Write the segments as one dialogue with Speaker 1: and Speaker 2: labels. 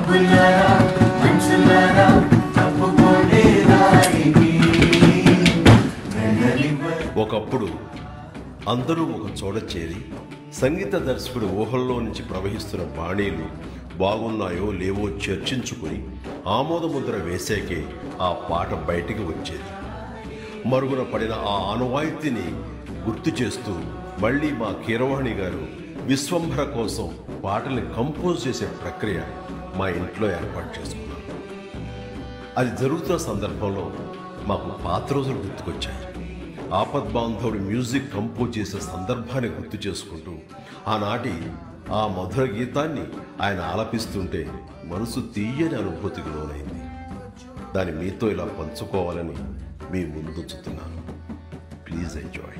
Speaker 1: ఒకప్పుడు అందరూ ఒక చోట చేరి సంగీత దర్శకుడి ఊహల్లో నుంచి ప్రవహిస్తున్న బాణీలు బాగున్నాయో లేవో చర్చించుకుని ఆమోదముద్ర వేసాకే ఆ పాట బయటికి వచ్చేది. మరుగున పడిన ఆ ఆనవాయితీని గుర్తు చేస్తూ మళ్ళీ మా కీరవాణి గారు విశ్వంభర కోసం పాటల్ని కంపోజ్ చేసే ప్రక్రియ మా ఇంట్లో ఏర్పాటు చేసుకున్నాం. అది జరుగుతున్న సందర్భంలో మాకు పాత రోజులు గుర్తుకొచ్చాయి. ఆపద్బాంధవుడు మ్యూజిక్ కంపోజ్ చేసే సందర్భాన్ని గుర్తు చేసుకుంటూ ఆనాటి ఆ మధుర గీతాన్ని ఆయన ఆలపిస్తుంటే మనసు తీయని అనుభూతికి లోనైంది. దాన్ని మీతో ఇలా పంచుకోవాలని మీ ముందుంచుతున్నాను. Please enjoy.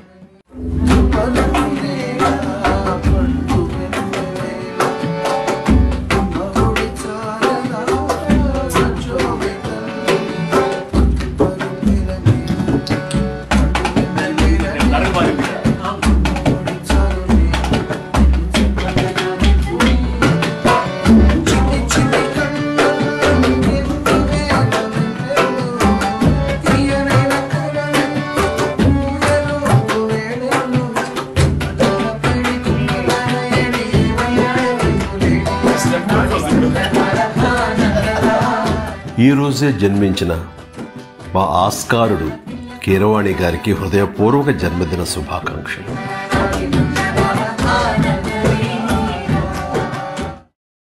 Speaker 1: ఈరోజే జన్మించిన మా ఆస్కారుడు కీరవాణి గారికి హృదయపూర్వక జన్మదిన శుభాకాంక్షలు.